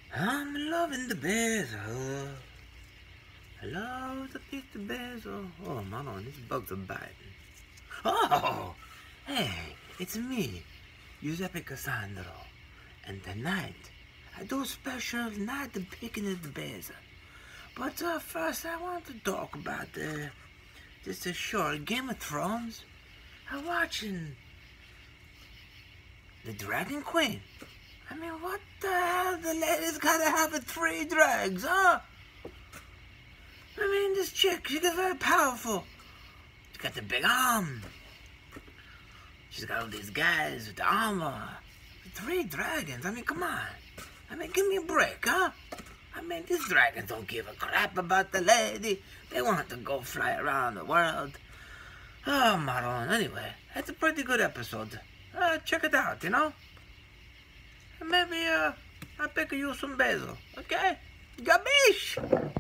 I'm loving the basil. I love the piece of basil. Oh, Mama, these bugs are biting. Oh, hey, it's me, Giuseppe Cassandro. And tonight, I do a special night of picking at the basil. But first, I want to talk about just a short Game of Thrones. I'm watching the Dragon Queen. I mean, what the hell? The lady's gotta have 3 drags, huh? I mean, this chick, she gets very powerful. She's got the big arm. She's got all these guys with the armor. 3 dragons, I mean, come on. I mean, give me a break, huh? I mean, these dragons don't give a crap about the lady. They want to go fly around the world. Oh, Maron, anyway, that's a pretty good episode. Check it out, you know? Maybe, I'll pick you some basil, okay? Gabish!